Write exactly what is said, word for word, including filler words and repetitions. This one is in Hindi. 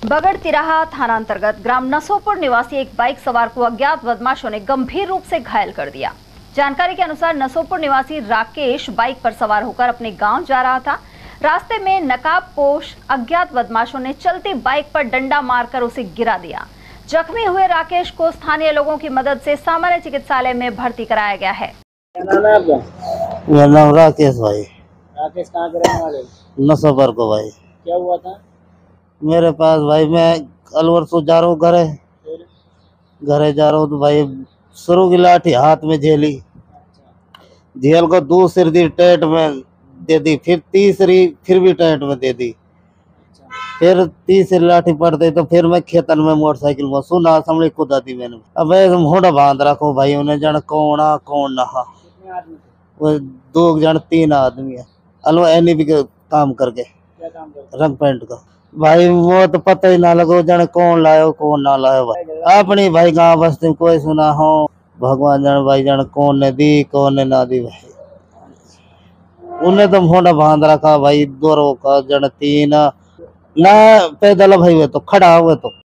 बगड़ तिराहा थाना अंतर्गत ग्राम नसोपुर निवासी एक बाइक सवार को अज्ञात बदमाशों ने गंभीर रूप से घायल कर दिया। जानकारी के अनुसार नसोपुर निवासी राकेश बाइक पर सवार होकर अपने गांव जा रहा था। रास्ते में नकाबपोश अज्ञात बदमाशों ने चलती बाइक पर डंडा मारकर उसे गिरा दिया। जख्मी हुए राकेश को स्थानीय लोगों की मदद से सामान्य चिकित्सालय में भर्ती कराया गया है। क्या नाम है आपका? मेरा नाम राकेश भाई। राकेश कहाँ के रहने वाले? नसोबर को भाई। क्या हुआ था? मेरे पास भाई मैं अलवर से जा रहा हूँ घरे घरे जा रहा हूँ तो भाई शुरू की लाठी हाथ में झेली, झेल को दूसरी दी टेट में दे दी, फिर तीसरी फिर भी टेट में दे दी, फिर तीसरी लाठी पड़ गई तो फिर मैं खेतन में मोटरसाइकिल में सुना समझ खुदा दी मैंने। अब मोड़ा बांध रखो भाई, उन्हें जन कौन आ कौन नहा, वो दो जन तीन आदमी है अलो एनी भी काम करके क्या काम करते? रंग पेंट का भाई। वो तो पता ही ना लगो जन कौन लायो कौन ना लायो भाई। अपनी भाई गाँव बस्ती में कोई सुना हो भगवान जन भाई जन कौन ने दी कौन ने ना दी भाई। उन्हें तो मोड़ा बांध रखा भाई, दो का जन तीन ना पैदल भाई, वे तो खड़ा हुए तो